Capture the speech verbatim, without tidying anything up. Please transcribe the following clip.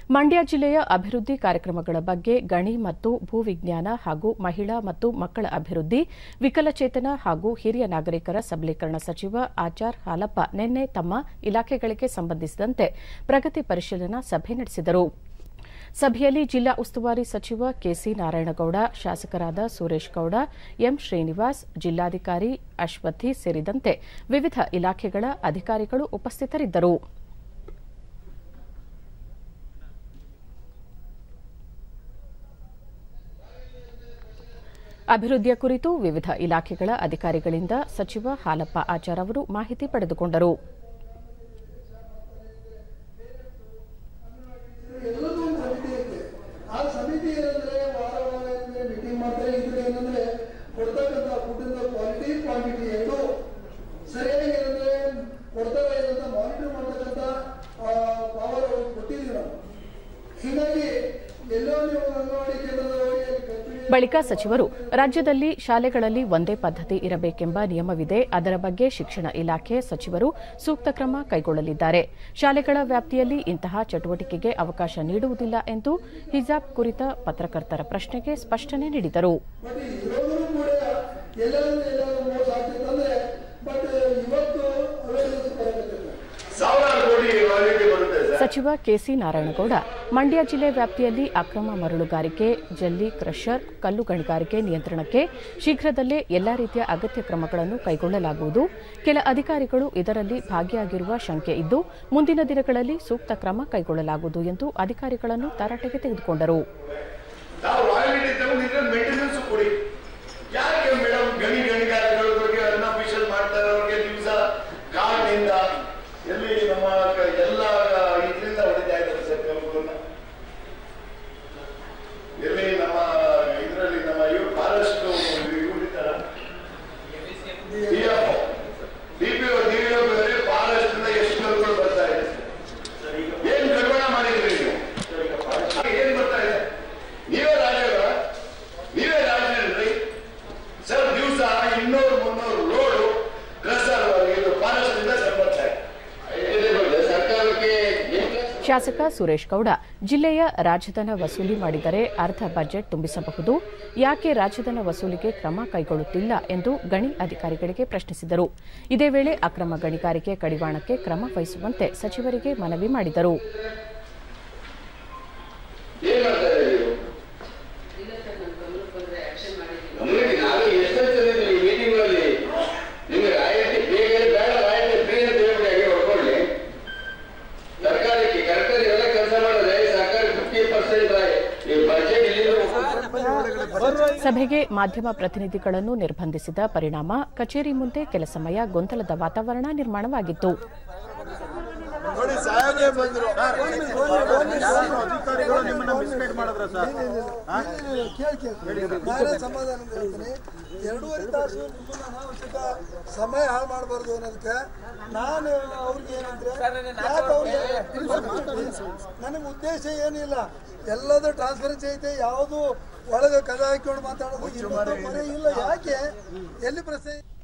ಮಂಡ್ಯ ಜಿಲ್ಲೆಯ ಅಭಿವೃದ್ಧಿ ಕಾರ್ಯಕ್ರಮಗಳ ಬಗ್ಗೆ ಗಣಿ ಮತ್ತು ಭೂವಿಜ್ಞಾನ ಹಾಗೂ ಮಹಿಳಾ ಮತ್ತು ಮಕ್ಕಳ ಅಭಿವೃದ್ಧಿ, ವಿಕಲಚೇತನ ಹಾಗೂ ಹಿರಿಯ ನಾಗರಿಕರ ಸಬಲೀಕರಣ ಸಚಿವ ಆಚಾರ್ ಹಾಲಪ್ಪ ನಿನ್ನೆ ತಮ್ಮ ಇಲಾಖೆಗಳಿಗೆ ಸಂಬಂಧಿಸಿದಂತೆ ಪ್ರಗತಿ ಪರಿಶೀಲನಾ ಸಭೆ ನಡೆಸಿದರು. ಸಭೆಯಲ್ಲಿ ಜಿಲ್ಲಾ ಉಸ್ತುವಾರಿ ಸಚಿವ ಕೆಸಿ ನಾರಾಯಣಗೌಡ, ಶಾಸಕರಾದ ಸುರೇಶ್ ಗೌಡ, ಎಂ ಶ್ರೀನಿವಾಸ್, ಜಿಲ್ಲಾಧಿಕಾರಿ ಅಶ್ವಥಿ ಸೇರಿದಂತೆ ವಿವಿಧ ಇಲಾಖೆಗಳ ಅಧಿಕಾರಿಗಳು ಉಪಸ್ಥಿತರಿದ್ದರು. ಅಭಿವೃದ್ಧಿಯ ಕುರಿತು ವಿವಿಧ ಇಲಾಖೆಗಳ ಅಧಿಕಾರಿಗಳಿಂದ ಸಚಿವ ಹಾಲಪ್ಪ ಆಚಾರ್ ಅವರು ಮಾಹಿತಿ ಪಡೆದುಕೊಂಡರು. ಬಳಿಕ ಸಚಿವರು ರಾಜ್ಯದಲ್ಲಿ ಶಾಲೆಗಳಲ್ಲಿ ಒಂದೇ ಪದ್ಧತಿ ಇರಬೇಕೆಂಬ ನಿಯಮವಿದೆ, ಅದರ ಬಗ್ಗೆ ಶಿಕ್ಷಣ ಇಲಾಖೆ ಸಚಿವರು ಸೂಕ್ತ ಕ್ರಮ ಕೈಗೊಳ್ಳಲಿದ್ದಾರೆ. ಶಾಲೆಗಳ ವ್ಯಾಪ್ತಿಯಲ್ಲಿ ಇಂತಹ ಚಟುವಟಿಕೆಗೆ ಅವಕಾಶ ನೀಡುವುದಿಲ್ಲ ಎಂದು ಹಿಜಾಬ್ ಕುರಿತ ಪತ್ರಕರ್ತರ ಪ್ರಶ್ನೆಗೆ ಸ್ಪಷ್ಟನೆ ನೀಡಿದರು. ಸಚಿವ ಕೆಸಿ ನಾರಾಯಣಗೌಡ ಮಂಡ್ಯ ಜಿಲ್ಲೆ ವ್ಯಾಪ್ತಿಯಲ್ಲಿ ಅಕ್ರಮ ಮರಳುಗಾರಿಕೆ, ಜಲ್ಲಿ ಕ್ರಷರ್, ಕಲ್ಲು ಗಣಿಗಾರಿಕೆ ನಿಯಂತ್ರಣಕ್ಕೆ ಶೀಘ್ರದಲ್ಲೇ ಎಲ್ಲಾ ರೀತಿಯ ಅಗತ್ಯ ಕ್ರಮಗಳನ್ನು ಕೈಗೊಳ್ಳಲಾಗುವುದು. ಕೆಲ ಅಧಿಕಾರಿಗಳು ಇದರಲ್ಲಿ ಭಾಗಿಯಾಗಿರುವ ಶಂಕೆ ಇದ್ದು ಮುಂದಿನ ದಿನಗಳಲ್ಲಿ ಸೂಕ್ತ ಕ್ರಮ ಕೈಗೊಳ್ಳಲಾಗುವುದು ಎಂದು ಅಧಿಕಾರಿಗಳನ್ನು ತರಾಟೆಗೆ ತೆಗೆದುಕೊಂಡರು. ಶಾಸಕ ಸುರೇಶ್ ಗೌಡ ಜಿಲ್ಲೆಯ ರಾಜಧನ ವಸೂಲಿ ಮಾಡಿದರೆ ಅರ್ಧ ಬಜೆಟ್ ತುಂಬಿಸಬಹುದು, ಯಾಕೆ ರಾಜಧನ ವಸೂಲಿಗೆ ಕ್ರಮ ಕೈಗೊಳ್ಳುತ್ತಿಲ್ಲ ಎಂದು ಗಣಿ ಅಧಿಕಾರಿಗಳಿಗೆ ಪ್ರಶ್ನಿಸಿದರು. ಇದೇ ವೇಳೆ ಅಕ್ರಮ ಗಣಿಗಾರಿಕೆ ಕಡಿವಾಣಕ್ಕೆ ಕ್ರಮ ವಹಿಸುವಂತೆ ಸಚಿವರಿಗೆ ಮನವಿ ಮಾಡಿದರು. ಸಭೆಗೆ ಮಾಧ್ಯಮ ಪ್ರತಿನಿಧಿಗಳನ್ನು ನಿರ್ಬಂಧಿಸಿದ ಪರಿಣಾಮ ಕಚೇರಿ ಮುಂದೆ ಕೆಲ ಸಮಯ ಗೊಂದಲದ ವಾತಾವರಣ ನಿರ್ಮಾಣವಾಗಿತ್ತು. ಎರಡೂವರೆ ತಾಸು ನಿಮ್ಮನ್ನ ಅನಾವಶ್ಯಕ ಸಮಯ ಹಾಳು ಮಾಡಬಾರ್ದು ಅನ್ನೋದಕ್ಕೆ ನಾನು ಅವ್ರಿಗೆ ಏನಂದ್ರೆ ನನಗೆ ಉದ್ದೇಶ ಏನಿಲ್ಲ, ಎಲ್ಲದೂ ಟ್ರಾನ್ಸ್ಪರೆನ್ಸಿ ಐತೆ, ಯಾವುದು ಒಳಗೆ ಕದ ಹಾಕೊಂಡು ಮಾತಾಡೋದು ಇಲ್ಲ. ಯಾಕೆ ಎಲ್ಲಿ ಪ್ರಶ್ನೆ